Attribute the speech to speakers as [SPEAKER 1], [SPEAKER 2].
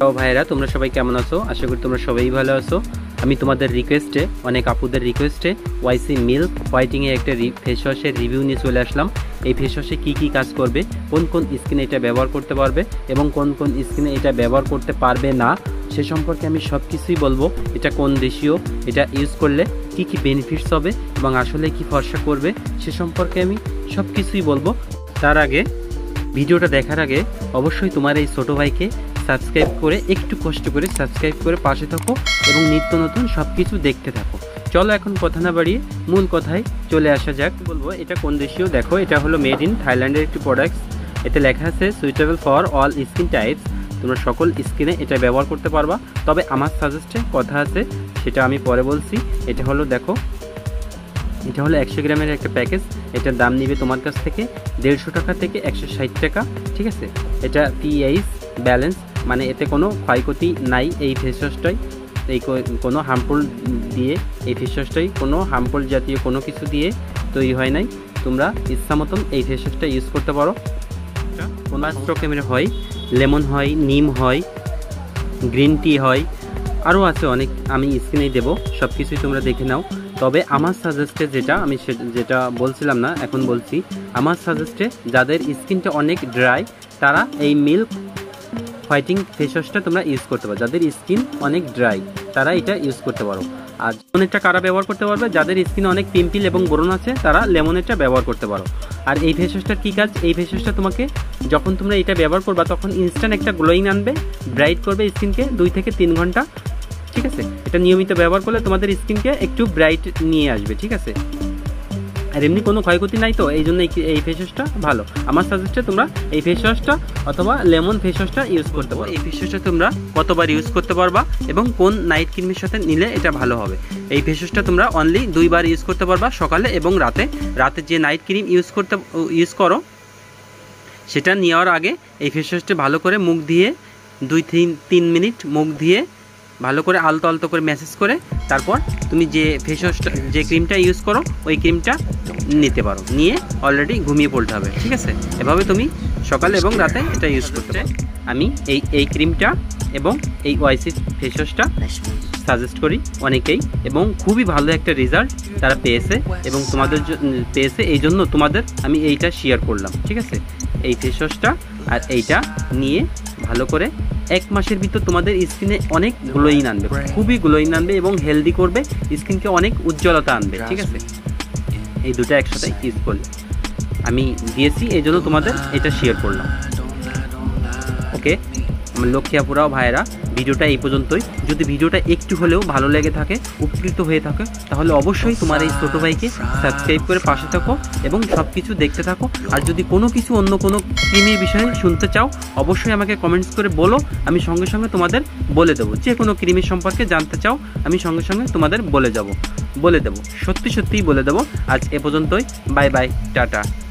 [SPEAKER 1] ভাইরা তোমরা সবাই কেমন আছো? আশা করি তোমরা সবাই ভালো আছো। আমি তোমাদের রিকোয়েস্টে, অনেক আপুদের রিকোয়েস্টে ওয়াইসি মিল্ক হোয়াইটিংয়ে একটা ফেস ওয়াশের রিভিউ নিয়ে চলে আসলাম। এই ফেস ওয়াশে কী কী কাজ করবে, কোন কোন স্কিনে এটা ব্যবহার করতে পারবে এবং কোন কোন স্কিনে এটা ব্যবহার করতে পারবে না, সে সম্পর্কে আমি সব কিছুই বলবো। এটা কোন দেশীয়, এটা ইউজ করলে কী কী বেনিফিটস হবে এবং আসলে কি ফর্সা করবে সে সম্পর্কে আমি সব কিছুই বলবো। তার আগে, ভিডিওটা দেখার আগে অবশ্যই তোমার এই ছোটো ভাইকে সাবস্ক্রাইব করে, একটু কষ্ট করে সাবস্ক্রাইব করে পাশে থাকো এবং নিত্য নতুন সব কিছু দেখতে থাকো। চলো এখন কথা না বাড়িয়ে মূল কথায় চলে আসা যাক। বলবো এটা কোন দেশীয়, দেখো এটা হলো মেড ইন থাইল্যান্ডের একটি প্রোডাক্টস। এতে লেখা আছে suitable for all skin types. তোমরা সকল স্কিনে এটা ব্যবহার করতে পারবা, তবে আমার সাজেস্টে কথা আছে, সেটা আমি পরে বলছি। এটা হলো দেখো, এটা হলো 100 গ্রামের একটা প্যাকেজ। এটার দাম নিবে তোমার কাছ থেকে 150 টাকা থেকে 160 টাকা, ঠিক আছে। এটা পিএইচ ব্যালেন্স, মানে এতে কোনো ক্ষয়ক্ষতি নাই। এই ফেস ওয়াশটাই কোনো হার্মফুল দিয়ে, এই ফেস ওয়াশটাই কোনো হার্মফুল জাতীয় কোনো কিছু দিয়ে তৈরি হয় নাই। তোমরা ইচ্ছা মতন এই ফেস ওয়াশটা ইউজ করতে পারো। কোনো রকমের হয়, লেমন হয়, নিম হয়, গ্রিন টি হয়, আরও আছে অনেক, আমি স্ক্রিনেই দেবো, সব কিছুই তোমরা দেখে নাও। তবে আমার সাজেস্টে যেটা, আমি যেটা বলছিলাম না এখন বলছি, আমার সাজেস্টে যাদের স্কিনটা অনেক ড্রাই তারা এই মিল্ক হোয়াইটিং ফেস ওয়াশটা তোমরা ইউজ করতে পারো। যাদের স্কিন অনেক ড্রাই তারা এটা ইউজ করতে পারো। আর লেমনেরটা কারা ব্যবহার করতে পারবে? যাদের স্কিনে অনেক পিম্পল এবং ব্রণ আছে তারা লেমনেরটা ব্যবহার করতে পারো। আর এই ফেস ওয়াশটার কী কাজ? এই ফেস ওয়াশটা তোমাকে যখন তোমরা এটা ব্যবহার করবা তখন ইনস্ট্যান্ট একটা গ্লোয়িং আনবে, ব্রাইট করবে স্কিনকে 2 থেকে 3 ঘন্টা, ঠিক আছে। এটা নিয়মিত ব্যবহার করলে তোমাদের স্কিনকে একটু ব্রাইট নিয়ে আসবে, ঠিক আছে। আর এমনি কোনো ক্ষয়ক্ষতি নাই, তো এই জন্য এই ফেস ওয়াশটা ভালো। আমার সাজেস্টে তোমরা এই ফেস ওয়াশটা অথবা লেমন ফেস ওয়াশটা ইউজ করতে পারো। এই ফেস ওয়াশটা তোমরা কতবার ইউজ করতে পারবা এবং কোন নাইট ক্রিমের সাথে নিলে এটা ভালো হবে। এই ফেস ওয়াশটা তোমরা অনলি 2 বার ইউজ করতে পারবা, সকালে এবং রাতে। রাতে যে নাইট ক্রিম ইউজ করো সেটা নেওয়ার আগে এই ফেস ওয়াশটা ভালো করে মুখ দিয়ে 2-3 মিনিট মুখ দিয়ে ভালো করে আলতো আলতো করে ম্যাসেজ করে তারপর তুমি যে ফেস ওয়াশটা, যে ক্রিমটা ইউজ করো ওই ক্রিমটা নিতে পারো, নিয়ে অলরেডি ঘুমিয়ে পড়তে হবে, ঠিক আছে। এভাবে তুমি সকালে এবং রাতে এটা ইউজ করতে পারো। আমি এই ক্রিমটা এবং এই ওয়াইসি ফেস ওয়াশটা সাজেস্ট করি অনেকেই, এবং খুবই ভালো একটা রেজাল্ট তারা পেয়েছে এবং তোমাদের পেয়েছে, এই জন্য তোমাদের আমি এইটা শেয়ার করলাম, ঠিক আছে। এই ফেস ওয়াশটা আর এইটা নিয়ে ভালো করে 1 মাসের ভিতর তোমাদের স্কিনে অনেক গ্লোয়িং আনবে, খুবই গ্লোয়িং আনবে এবং হেলদি করবে, স্কিনকে অনেক উজ্জ্বলতা আনবে, ঠিক আছে। এই দুটো একসাথে ইউজ করলে আমি দিয়েছি, এই জন্য তোমাদের এটা শেয়ার করলাম। ওকে আমার লক্ষ্মীপুরাও ভাইয়েরা, ভিডিওটা এই পর্যন্তই। যদি ভিডিওটা একটু হলেও ভালো লেগে থাকে, উপকৃত হয়ে থাকে, তাহলে অবশ্যই তোমার এই ছোটো ভাইকে সাবস্ক্রাইব করে পাশে থাকো এবং সব কিছু দেখতে থাকো। আর যদি কোনো কিছু অন্য কোনো ক্রিমের বিষয়ে শুনতে চাও অবশ্যই আমাকে কমেন্টস করে বলো, আমি সঙ্গে সঙ্গে তোমাদের বলে দেবো। যে কোনো ক্রিমের সম্পর্কে জানতে চাও আমি সঙ্গে সঙ্গে তোমাদের বলে দেবো, সত্যি সত্যিই বলে দেবো। আজ এ পর্যন্তই, বাই বাই, টাটা।